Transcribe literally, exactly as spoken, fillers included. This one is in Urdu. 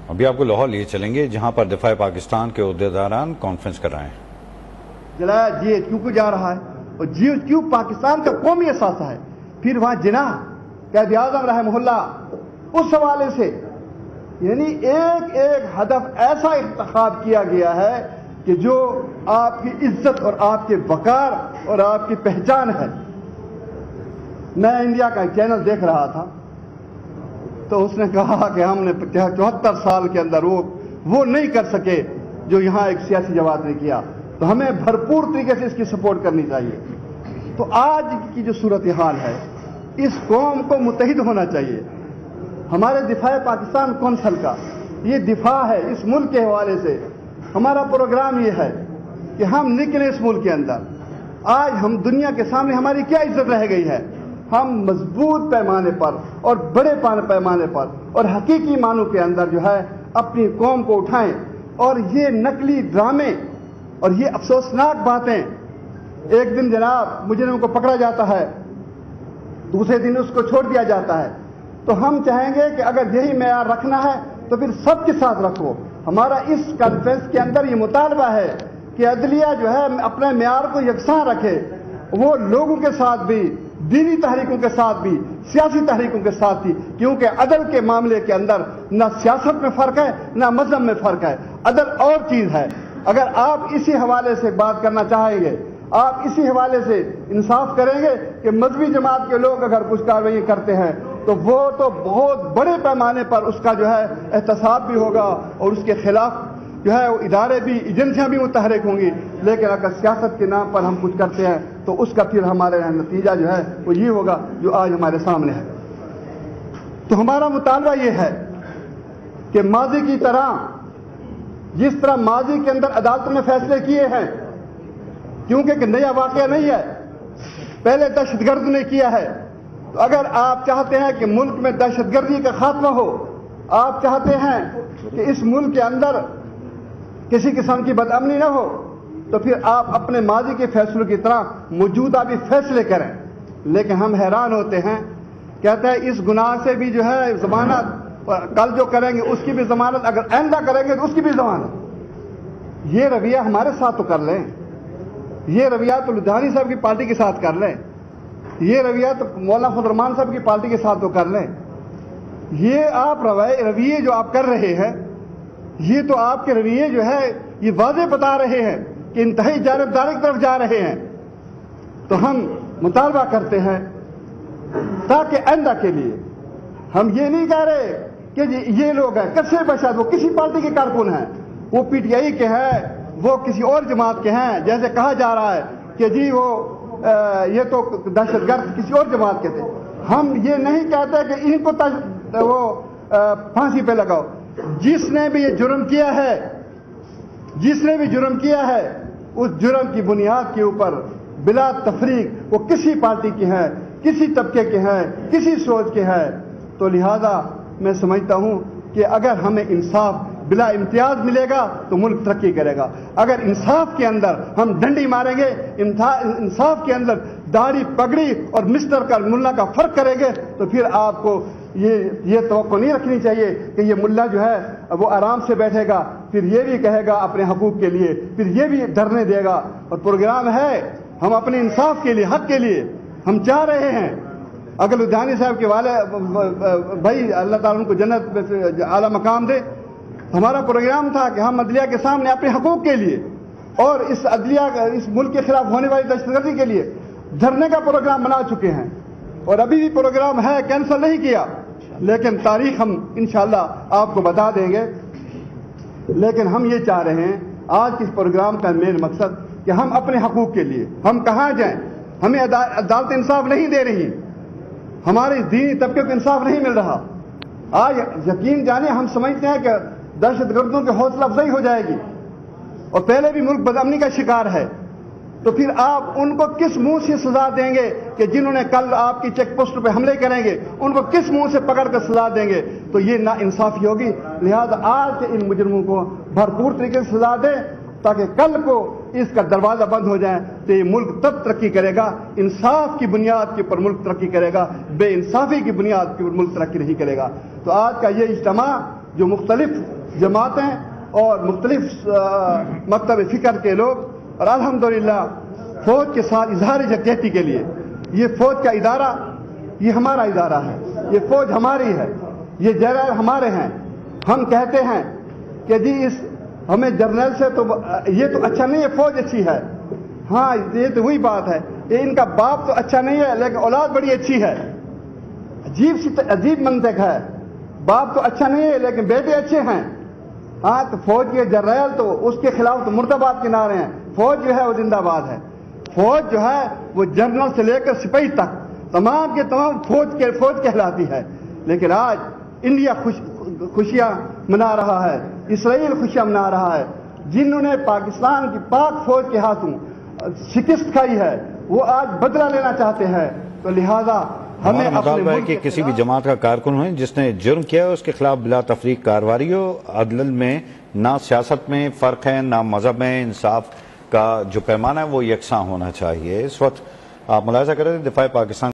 ابھی آپ کو لاہور لیے چلیں گے جہاں پر دفاع پاکستان کے عہدیداران کانفرنس کر رہے ہیں. جلایا جی ایچ کیو کو جا رہا ہے اور جی ایچ کیو پاکستان کا قومی اثاثہ ہے. پھر وہاں جناح قائد اعظم رحمہ اللہ اس حوالے سے یعنی ایک ایک ہدف ایسا انتخاب کیا گیا ہے کہ جو آپ کی عزت اور آپ کے وقار اور آپ کی پہچان ہے. میں انڈیا کا ایک چینل دیکھ رہا تھا تو اس نے کہا کہ ہم نے چوہتر سال کے اندر وہ وہ نہیں کر سکے جو یہاں ایک سیاسی جماعت نے کیا, تو ہمیں بھرپور طریقے سے اس کی سپورٹ کرنی چاہیے. تو آج کی جو صورتحال ہے اس قوم کو متحد ہونا چاہیے. ہمارے دفاع پاکستان کونسل کا یہ دفاع ہے اس ملک کے حوالے سے. ہمارا پروگرام یہ ہے کہ ہم نکلیں اس ملک کے اندر. آج ہم دنیا کے سامنے ہماری کیا عزت رہ گئی ہے. ہم مضبوط پیمانے پر اور بڑے پیمانے پر اور حقیقی معنوں کے اندر جو ہے اپنی قوم کو اٹھائیں, اور یہ نقلی ڈرامے اور یہ افسوسناک باتیں, ایک دن جناب مجرم کو پکڑا جاتا ہے, دوسرے دن اس کو چھوڑ دیا جاتا ہے. تو ہم چاہیں گے کہ اگر یہی معیار رکھنا ہے تو پھر سب کے ساتھ رکھو. ہمارا اس کانفرنس کے اندر یہ مطالبہ ہے کہ عدلیہ جو ہے اپنے معیار کو یکساں رکھے. وہ لوگوں کے ساتھ بھی, دینی تحریکوں کے ساتھ بھی, سیاسی تحریکوں کے ساتھ بھی, کیونکہ عدل کے معاملے کے اندر نہ سیاست میں فرق ہے نہ مذہب میں فرق ہے. عدل اور چیز ہے. اگر آپ اسی حوالے سے بات کرنا چاہیں گے, آپ اسی حوالے سے انصاف کریں گے کہ مذہبی جماعت کے لوگ اگر کچھ کارروائی کرتے ہیں تو وہ تو بہت بڑے پیمانے پر اس کا جو ہے احتساب بھی ہوگا اور اس کے خلاف جو ہے وہ ادارے بھی, ایجنسیاں بھی متحرک ہوں گی. لیکن اگر سیاست کے نام پر ہم کچھ کرتے ہیں تو اس کا پھر ہمارے نتیجہ جو ہے وہ یہ ہوگا جو آج ہمارے سامنے ہے. تو ہمارا مطالبہ یہ ہے کہ ماضی کی طرح, جس طرح ماضی کے اندر عدالت نے فیصلے کیے ہیں, کیونکہ ایک نیا واقعہ نہیں ہے, پہلے دہشت گرد نے کیا ہے. تو اگر آپ چاہتے ہیں کہ ملک میں دہشت گردی کا خاتمہ ہو, آپ چاہتے ہیں کہ اس ملک کے اندر کسی قسم کی بدامنی نہ ہو, تو پھر آپ اپنے ماضی کے فیصلوں کی طرح موجودہ بھی فیصلے کریں. لیکن ہم حیران ہوتے ہیں, کہتے ہیں اس گناہ سے بھی جو ہے ضمانت, کل جو کریں گے اس کی بھی ضمانت, اگر آئندہ کریں گے تو اس کی بھی ضمانت. یہ رویہ ہمارے ساتھ تو کر لیں, یہ رویہ تو لدھیانی صاحب کی پارٹی کے ساتھ کر لیں, یہ رویہ تو مولانا فضل الرحمان صاحب کی پارٹی کے ساتھ تو کر لیں. یہ آپ رویے جو آپ کر رہے ہیں, یہ تو آپ کے رویے جو ہے یہ واضح بتا رہے ہیں کہ انتہائی جانبداری کی طرف جا رہے ہیں. تو ہم مطالبہ کرتے ہیں تاکہ آئندہ کے لیے ہم یہ نہیں کہہ رہے کہ یہ لوگ ہیں کسے بشد وہ کسی پارٹی کے کارکن ہیں, وہ پی ٹی آئی کے ہیں, وہ کسی اور جماعت کے ہیں, جیسے کہا جا رہا ہے کہ جی وہ یہ تو دہشت گرد کسی اور جماعت کے تھے. ہم یہ نہیں کہتے کہ ان کو وہ پھانسی پہ لگاؤ. جس نے بھی یہ جرم کیا ہے, جس نے بھی جرم کیا ہے, اس جرم کی بنیاد کے اوپر بلا تفریق وہ کسی پارٹی کے ہیں, کسی طبقے کے ہیں, کسی سوچ کے ہیں. تو لہذا میں سمجھتا ہوں کہ اگر ہمیں انصاف بلا امتیاز ملے گا تو ملک ترقی کرے گا. اگر انصاف کے اندر ہم ڈنڈی ماریں گے, انصاف کے اندر داڑھی پگڑی اور مسٹر کا ملا کا فرق کریں گے, تو پھر آپ کو یہ یہ توقع نہیں رکھنی چاہیے کہ یہ ملا جو ہے وہ آرام سے بیٹھے گا, پھر یہ بھی کہے گا اپنے حقوق کے لیے, پھر یہ بھی دھرنے دے گا. اور پروگرام ہے ہم اپنے انصاف کے لیے, حق کے لیے ہم چاہ رہے ہیں. اگر لدھیانی صاحب کے والے بھائی اللہ تعالیٰ ان کو جنت میں اعلیٰ مقام دے, ہمارا پروگرام تھا کہ ہم عدلیہ کے سامنے اپنے حقوق کے لیے اور اس عدلیہ اس ملک کے خلاف ہونے والی دہشت گردی کے لیے دھرنے کا پروگرام بنا چکے ہیں. اور ابھی بھی پروگرام ہے, کینسل نہیں کیا, لیکن تاریخ ہم انشاءاللہ آپ کو بتا دیں گے. لیکن ہم یہ چاہ رہے ہیں آج کے اس پروگرام کا مین مقصد کہ ہم اپنے حقوق کے لیے ہم کہاں جائیں. ہمیں عدالت انصاف نہیں دے رہی, ہمارے دینی طبقے کو انصاف نہیں مل رہا. آج یقین جانے ہم سمجھتے ہیں کہ دہشت گردوں کی حوصلہ افزائی ہو جائے گی, اور پہلے بھی ملک بدامنی کا شکار ہے. تو پھر آپ ان کو کس منہ سے سزا دیں گے کہ جنہوں نے کل آپ کی چیک پوسٹ پہ حملے کریں گے ان کو کس منہ سے پکڑ کر سزا دیں گے؟ تو یہ نا انصافی ہوگی. لہذا آج کے ان مجرموں کو بھرپور طریقے سے سزا دیں تاکہ کل کو اس کا دروازہ بند ہو جائے تو یہ ملک تب ترقی کرے گا. انصاف کی بنیاد کے اوپر ملک ترقی کرے گا, بے انصافی کی بنیاد کے اوپر ملک ترقی نہیں کرے گا. تو آج کا یہ اجتماع جو مختلف جماعتیں اور مختلف مکتب فکر کے لوگ، اور الحمدللہ فوج کے ساتھ اظہار یکجہتی کے لیے یہ فوج کا ادارہ، یہ ہمارا ادارہ ہے، یہ فوج ہماری ہے، یہ جنرل ہمارے ہیں. ہم کہتے ہیں کہ جی اس ہمیں جرنیل سے تو یہ تو اچھا نہیں ہے، فوج اچھی ہے. ہاں یہ تو وہی بات ہے، یہ ان کا باپ تو اچھا نہیں ہے لیکن اولاد بڑی اچھی ہے. عجیب سی عجیب منطق ہے، باپ تو اچھا نہیں ہے لیکن بیٹے اچھے ہیں. ہاں تو فوج کے جرنیل تو اس کے خلاف تو مردباد کے نعرے ہیں، فوج جو ہے وہ زندہ باد ہے. فوج جو ہے وہ جنرل سے لے کر سپاہی تک تمام کے تمام فوج کے فوج کہلاتی ہے. لیکن آج انڈیا خوش خوشیاں منا رہا ہے، اسرائیل خوشیاں منا رہا ہے. جنہوں نے پاکستان کی پاک فوج کے ہاتھوں شکست کھائی ہے وہ آج بدلہ لینا چاہتے ہیں. تو لہذا ہمیں ہمارا اپنے مطالبہ ہے ملک کہ کے کسی بھی خلاف جماعت کا کارکن ہو جس نے جرم کیا ہے اس کے خلاف بلا تفریق کارروائی ہو. عدل میں نہ سیاست میں فرق ہے، نہ مذہب میں، انصاف کا جو پیمانہ ہے وہ یکساں ہونا چاہیے. اس وقت آپ ملاحظہ کریں دفاع پاکستان